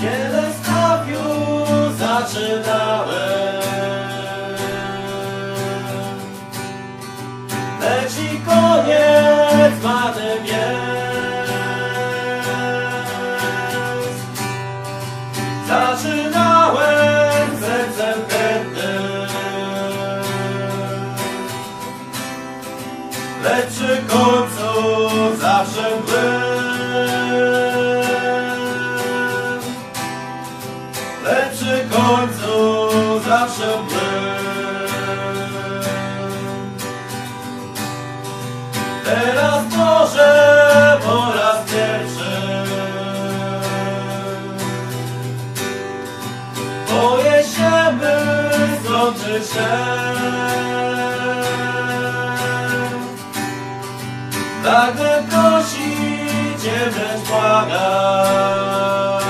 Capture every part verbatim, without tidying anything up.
Wiele spraw już zaczynałem, lecz i koniec marnym jest. Zaczynałem sercem chętnym, lecz przy końcu zawsze byłem. Lecz przy końcu zawsze byłem. Teraz może po raz pierwszy boję się, by skończyć się. Pragnę prosić Cię, wręcz błagać,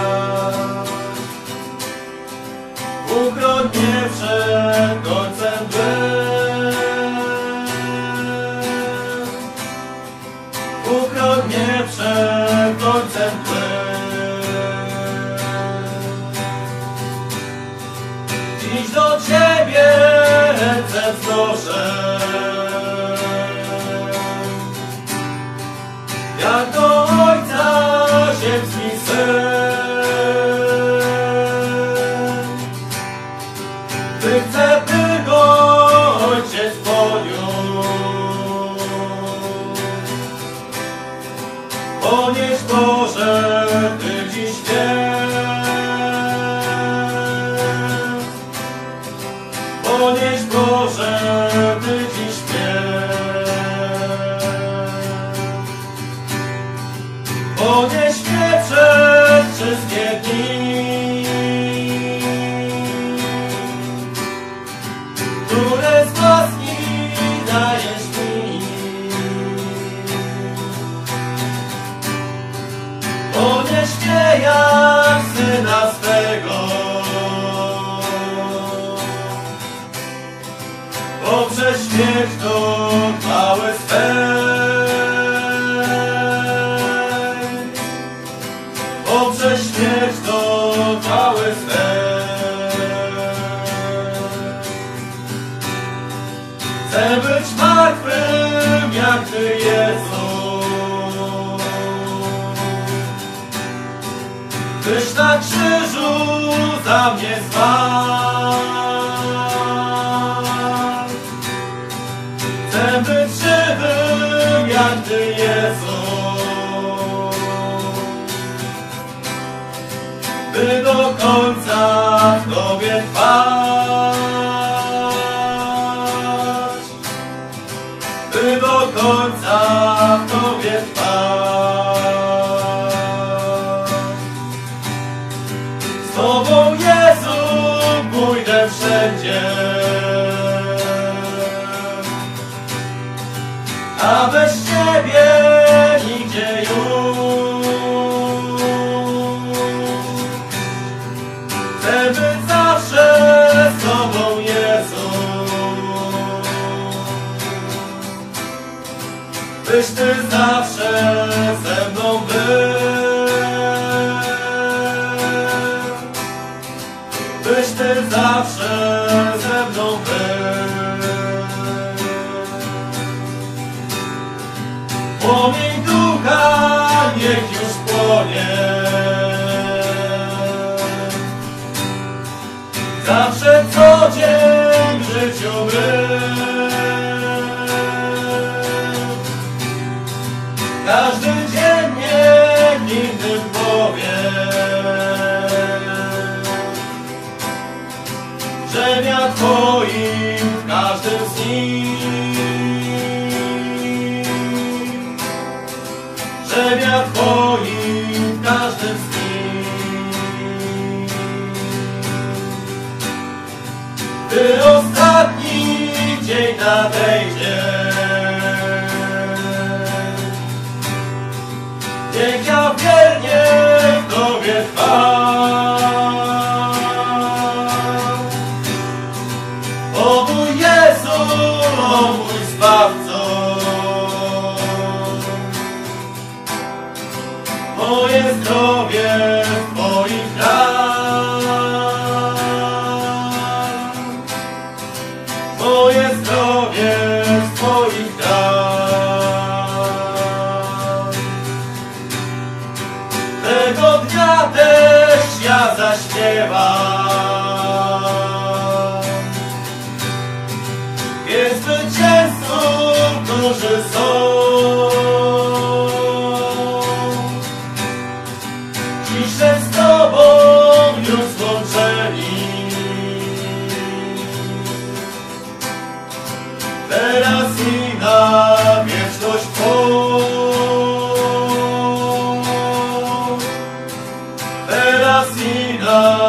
uchroń mnie przed końcem dnia. Uchroń mnie przed końcem dnia. Dziś do Ciebie ręce wznoszę, jak do Ojca ziemski syn. Ty chcę, by go Ojciec poniósł. Ponieś Boże, Ty dziś wiesz. Ponieś Boże, Ty dziś wiesz. Ponieś mnie przez wszystkie dni, które z łaski dajesz mi. Ponieś mnie jak syna swego, poprzez śmierć dotrwały swej. Poprzez śmierć dotrwały swej. Chcę być martwym jak Ty, Jezu, Tyś na krzyżu za mnie zmarł. Chcę być żywym jak Ty, Jezu, by do końca w Tobie trwać. By do końca w Tobie trwać. Z Tobą, Jezu, pójdę wszędzie, a bez Ciebie nigdzie już. Chcę być zawsze z Tobą, Jezu, byś Ty zawsze ze mną był. Byś Ty zawsze ze mną był. Płomień ducha niech już płonie, zawsze co dzień w życiu był. Każdy dzień niech innym powie, że ja Twoim w każdym z nich, że ja Twoim w każdym z nich. Gdy ostatni dzień nadejdzie, niech ja wiernie w Tobie trwam. O mój Jezu, o mój Zbawco, moje zdrowie w Twoich rękach. ja zaśpiewam. Jest zwycięzców, którzy są ciszę z Tobą już złączeni. Teraz i na wieczność Twą. Teraz i na